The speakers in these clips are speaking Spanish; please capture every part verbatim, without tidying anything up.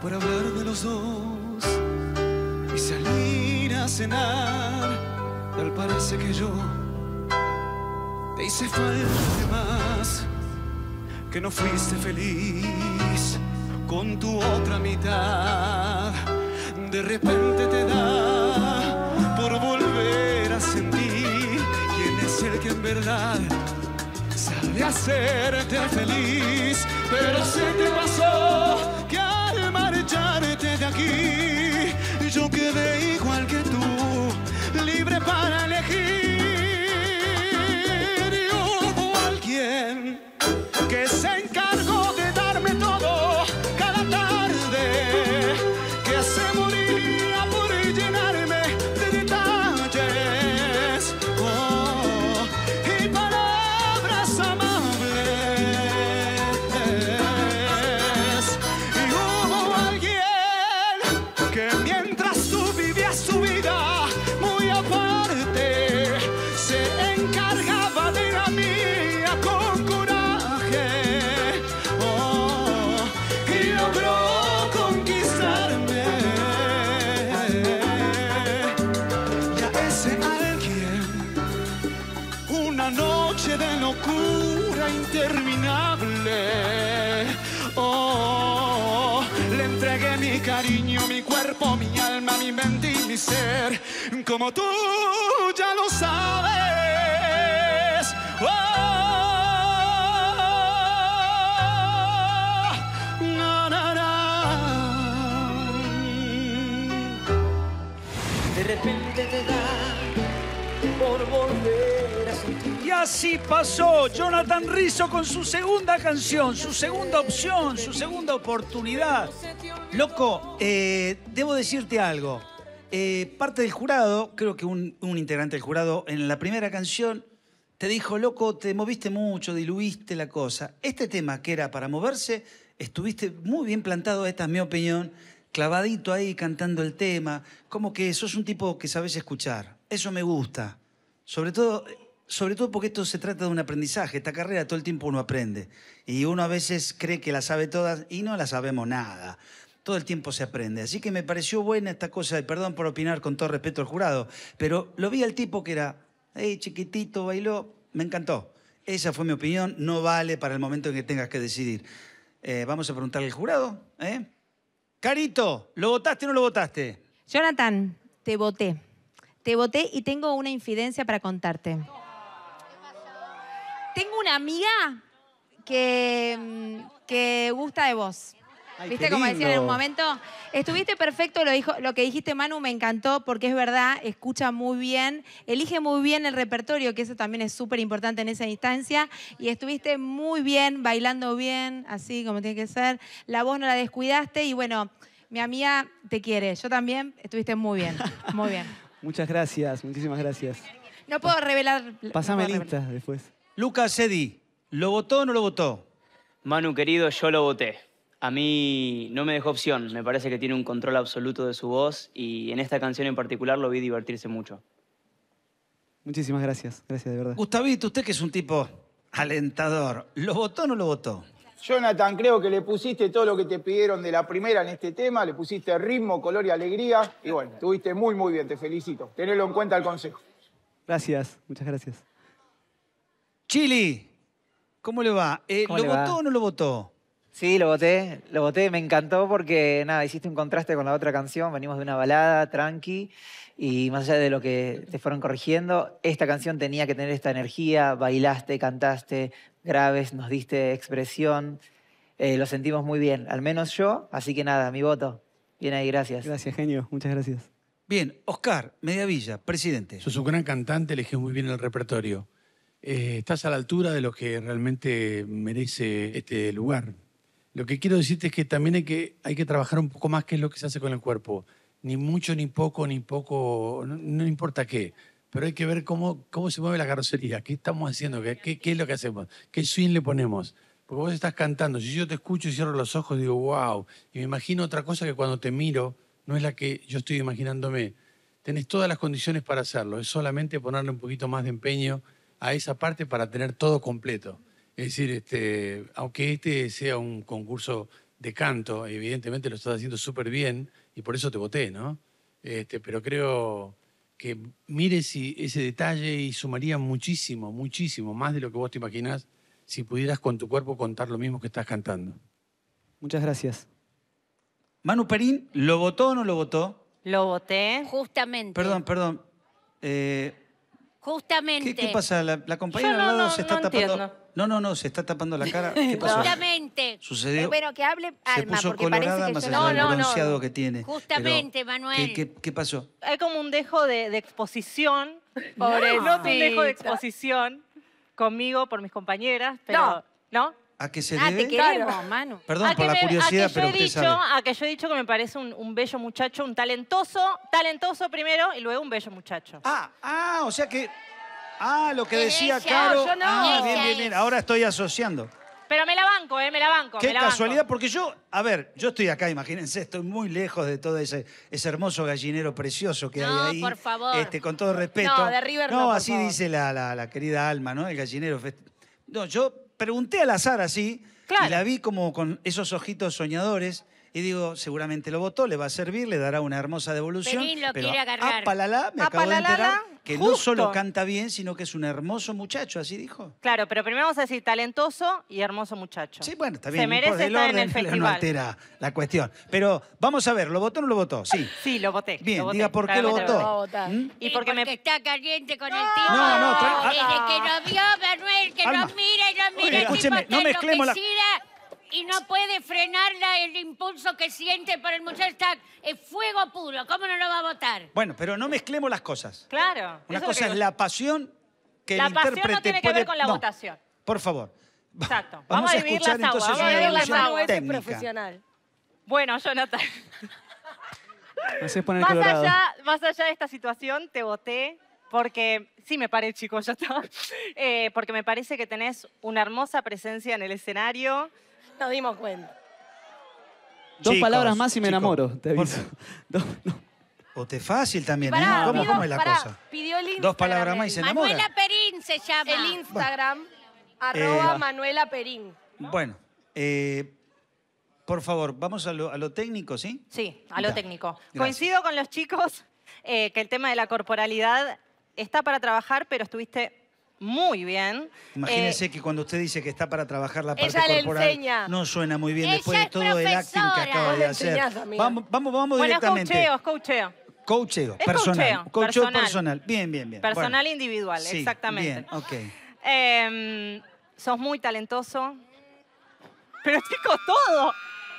para hablar de los dos y salir a cenar. Tal parece que yo te hice falta más, que no fuiste feliz con tu otra mitad. De repente te da por volver a sentir quién es el que en verdad sabe hacerte feliz. Pero se te pasó que al marcharte de aquí yo quedé igual que tú, libre para elegir. Y hubo alguien que se encargó de darme todo cada tarde, que se moría por llenarme de detalles, oh, y palabras amables. Y hubo alguien que mientras tú vivías tu vida muy aparte, se encargaba de la mía con coraje, oh, y logró conquistarme. Y a ese alguien, una noche de locura interminable, oh, le entregué mi cariño, mi cuerpo, mi alma, mi mente y mi ser, como tú ya lo sabes. Oh, na, na, na. De repente te da por volver a sentir. Y así pasó Jonathan Rizzo con su segunda canción, su segunda opción, su segunda oportunidad. Loco, eh, debo decirte algo. Eh, parte del jurado, creo que un, un integrante del jurado, en la primera canción te dijo, loco, te moviste mucho, diluiste la cosa. Este tema que era para moverse, estuviste muy bien plantado, esta es mi opinión, clavadito ahí cantando el tema, como que sos un tipo que sabes escuchar. Eso me gusta. Sobre todo, sobre todo porque esto se trata de un aprendizaje. Esta carrera todo el tiempo uno aprende. Y uno a veces cree que la sabe todas y no la sabemos nada. Todo el tiempo se aprende. Así que me pareció buena esta cosa, y perdón por opinar con todo respeto al jurado, pero lo vi al tipo que era, hey, chiquitito, bailó, me encantó. Esa fue mi opinión, no vale para el momento en que tengas que decidir. Eh, vamos a preguntarle al jurado, ¿eh? Carito, ¿lo votaste o no lo votaste? Jonathan, te voté. Te voté y tengo una infidencia para contarte. Tengo una amiga que, que gusta de vos. Ay, ¿Viste qué como decían en un lindo. momento? Estuviste perfecto, lo, dijo, lo que dijiste, Manu, me encantó porque es verdad, escucha muy bien, elige muy bien el repertorio, que eso también es súper importante en esa instancia, y estuviste muy bien, bailando bien, así como tiene que ser. La voz no la descuidaste y bueno, mi amiga te quiere. Yo también, estuviste muy bien, muy bien. Muchas gracias, muchísimas gracias. No puedo revelar... Pásame no puedo lista después. Lucas Eddy, ¿lo votó o no lo votó? Manu, querido, yo lo voté. A mí no me dejó opción. Me parece que tiene un control absoluto de su voz y en esta canción en particular lo vi divertirse mucho. Muchísimas gracias, gracias de verdad. Gustavito, usted que es un tipo alentador, ¿lo votó o no lo votó? Jonathan, creo que le pusiste todo lo que te pidieron de la primera en este tema, le pusiste ritmo, color y alegría, y bueno, estuviste muy, muy bien, te felicito. Tenelo en cuenta el consejo. Gracias, muchas gracias. Chili, ¿cómo le va? Eh, ¿Cómo ¿Lo le va? votó o no lo votó? Sí, lo voté, lo voté, me encantó porque, nada, hiciste un contraste con la otra canción, venimos de una balada, tranqui, y más allá de lo que te fueron corrigiendo, esta canción tenía que tener esta energía, bailaste, cantaste, graves, nos diste expresión, eh, lo sentimos muy bien, al menos yo, así que nada, mi voto. Bien ahí, gracias. Gracias, genio, muchas gracias. Bien, Oscar Mediavilla, presidente. Sos un gran cantante, elegís muy bien el repertorio. Eh, estás a la altura de lo que realmente merece este lugar. Lo que quiero decirte es que también hay que, hay que trabajar un poco más qué es lo que se hace con el cuerpo. Ni mucho, ni poco, ni poco, no, no importa qué. Pero hay que ver cómo, cómo se mueve la carrocería, qué estamos haciendo, qué, qué, qué es lo que hacemos, qué swing le ponemos. Porque vos estás cantando, si yo te escucho y cierro los ojos, digo, wow. Y me imagino otra cosa que cuando te miro, no es la que yo estoy imaginándome. Tenés todas las condiciones para hacerlo, es solamente ponerle un poquito más de empeño a esa parte para tener todo completo. Es decir, este, aunque este sea un concurso de canto. Evidentemente lo estás haciendo súper bien y por eso te voté, ¿no? Este, pero creo que mires y- ese detalle y sumaría muchísimo, muchísimo, más de lo que vos te imaginás si pudieras con tu cuerpo contar lo mismo que estás cantando. Muchas gracias. Manu Perín, ¿lo votó o no lo votó? Lo voté. Justamente. Perdón, perdón. Eh, Justamente. ¿qué, qué pasa? ¿La, la compañera Yo al no, lado no, se está no tapando? entiendo. No, no, no, se está tapando la cara. ¿Qué pasó? Justamente. ¿Sucedió? Eh, bueno, que hable Se Alma, puso porque colorada parece más que allá yo No, del no, no. bronceado que tiene. Justamente, Pero, Manuel. ¿Qué, qué, qué pasó? Hay como un dejo de, de exposición. Pobrecita. Noto un dejo de exposición conmigo por mis compañeras, pero... ¿No? ¿A qué se Ah, debe? te queremos, Manu. Perdón A por que la me- curiosidad, a que yo pero he usted dicho, sabe. A que yo he dicho que me parece un, un bello muchacho, un talentoso, talentoso primero y luego un bello muchacho. Ah, ah, o sea que... Ah, lo que Es decía ella. Caro. No, yo no. Ah, bien, Ella bien, bien. es. Ahora estoy asociando. Pero me la banco, ¿eh? Me la banco. Qué me la banco. casualidad, porque yo, a ver, yo estoy acá, imagínense, estoy muy lejos de todo ese, ese hermoso gallinero precioso que No, hay ahí. por favor. Este, con todo respeto. No, de River no, por así favor. dice la, la- la querida Alma, ¿no? El gallinero. fest- No, yo pregunté al azar así Claro. y la vi como con esos ojitos soñadores y digo, seguramente lo votó, le va a servir, le dará una hermosa devolución. Perín lo pero quiere agarrar. apalala, me acabo de Apalalala, enterar que no solo justo. canta bien, sino que es un hermoso muchacho, así dijo. Claro, pero primero vamos a decir talentoso y hermoso muchacho. Sí, bueno, está bien. Se no merece importa, el estar en el orden no festival. altera la cuestión. Pero vamos a ver, ¿lo votó o no lo votó? Sí. Sí, lo voté. Bien, lo voté, diga por qué lo claramente votó. Lo va a votar. ¿Mm? Y Y porque porque, me... está caliente con el tipo. No, no, tra- Desde ah. que nos vio, Manuel, que Alma. nos mira y nos mira. Oye, el tipo escúcheme, está no mezclemos la- enloquecida y no puede frenar la- el impulso que siente por el muchacho. Está en fuego puro. ¿Cómo no lo va a votar? Bueno, pero no mezclemos las cosas. Claro. Una eso cosa lo es que- la pasión que La el pasión no intérprete tiene que ver puede- con la No, votación. Por favor. Exacto. Vamos, Vamos a a dividir escuchar las aguas, entonces vamos a una dividir las evolución aguas. Manu es técnica. profesional. Bueno, Jonathan, Me haces poner más colorado. allá, más allá de esta situación, te voté porque, sí me paré, chicos, ya está, Eh, porque me parece que tenés una hermosa presencia en el escenario. Nos dimos cuenta. Dos Chicos, palabras más y me chicos, enamoro, te por aviso. Dos- no. O te fácil también, ¿eh? Pará, ¿Cómo, pido- cómo es la pará, cosa? Pidió el Instagram. Dos palabras más y se enamora. Manuela Perín se llama. El Instagram, arroba Eh, Manuela Perín. Bueno, eh, por favor, vamos a lo, a lo técnico, ¿sí? Sí, a lo Ya, técnico. gracias. Coincido con los chicos eh, que el tema de la corporalidad está para trabajar, pero estuviste muy bien. Imagínense Eh, que cuando usted dice que está para trabajar la parte Ella le corporal, enseña. no suena muy bien Ella después de es todo el acting que profesora. acaba Vos de le hacer. enseñás, amiga. Vamos, vamos, vamos bueno, es directamente. coacheo, es coacheo. Coacheo, Es personal. coacheo, Coacheo personal. personal. Bien, bien, bien. Personal Bueno, individual, sí, exactamente. Bien, ok. Eh, sos muy talentoso. Pero chicos, todo.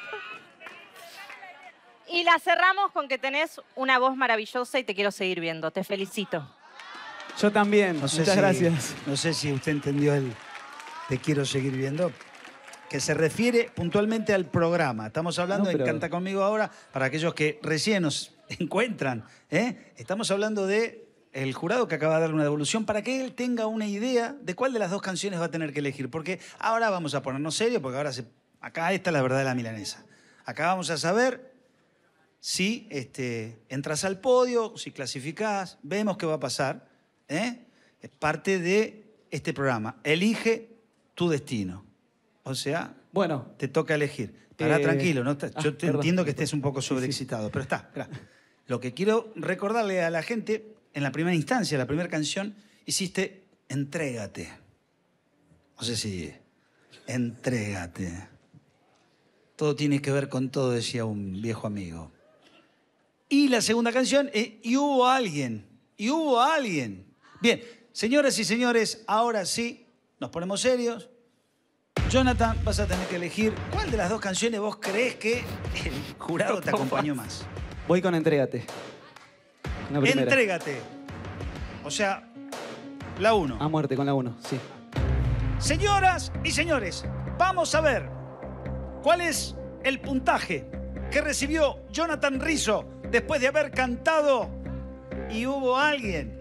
Y la cerramos con que tenés una voz maravillosa y te quiero seguir viendo. Te felicito. Yo también, No sé muchas si- gracias. No sé si usted entendió el te quiero seguir viendo, que se refiere puntualmente al programa. Estamos hablando No, pero- de Canta Conmigo Ahora, para aquellos que recién nos encuentran. ¿eh? Estamos hablando de el jurado que acaba de darle una devolución para que él tenga una idea de cuál de las dos canciones va a tener que elegir. Porque ahora vamos a ponernos serios, porque ahora se, acá está la verdad de la milanesa. Acá vamos a saber si este, entras al podio, si clasificás, vemos qué va a pasar. ¿eh? Es parte de este programa. Elige tu destino. O sea, Bueno, te toca elegir. Estará Eh, tranquilo, ¿no? Está- ah, Yo te perdón. entiendo que estés un poco Sí, sí. sobreexcitado, pero está. Espera. Lo que quiero recordarle a la gente, en la primera instancia, la primera canción, hiciste Entrégate. No sé si... Entrégate. Todo tiene que ver con todo, decía un viejo amigo. Y la segunda canción es Y hubo alguien. Y hubo alguien. Bien, señoras y señores, ahora sí, nos ponemos serios. Jonathan, vas a tener que elegir cuál de las dos canciones vos crees que el jurado te acompañó más. voy con Entrégate. La primera. Entrégate. O sea, la uno. A muerte con la uno, sí. Señoras y señores, vamos a ver cuál es el puntaje que recibió Jonathan Rizzo después de haber cantado Y hubo alguien.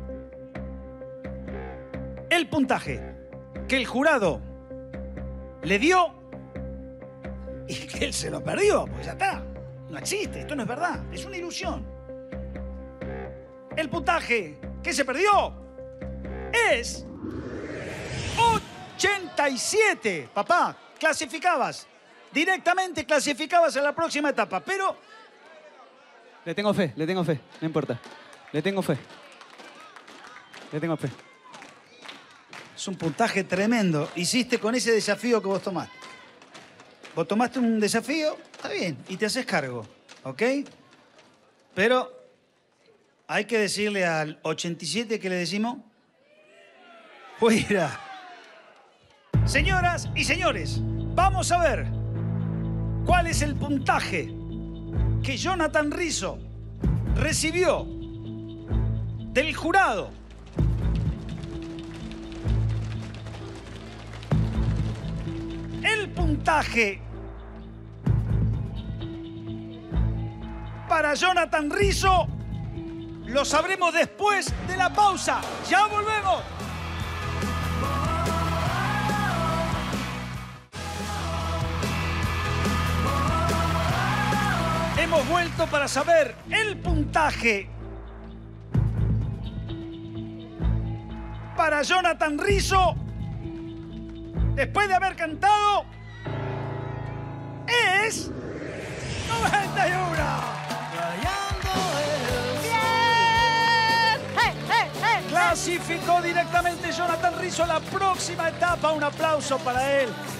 El puntaje que el jurado le dio y que él se lo perdió, pues ya está. No existe, esto no es verdad, es una ilusión. El puntaje que se perdió es ochenta y siete. Papá, clasificabas directamente clasificabas a la próxima etapa, pero... Le tengo fe, le tengo fe, no importa. Le tengo fe. Le tengo fe. Es un puntaje tremendo. Hiciste con ese desafío que vos tomaste. Vos tomaste un desafío, está bien, y te haces cargo, ¿ok? Pero hay que decirle al ochenta y siete que le decimos... Fuera. Señoras y señores, vamos a ver cuál es el puntaje que Jonathan Rizzo recibió del jurado. El puntaje para Jonathan Rizzo lo sabremos después de la pausa. ¡Ya volvemos! Hemos vuelto para saber el puntaje para Jonathan Rizzo después de haber cantado es noventa y uno. Clasificó directamente Jonathan Rizzo a la próxima etapa. Un aplauso para él.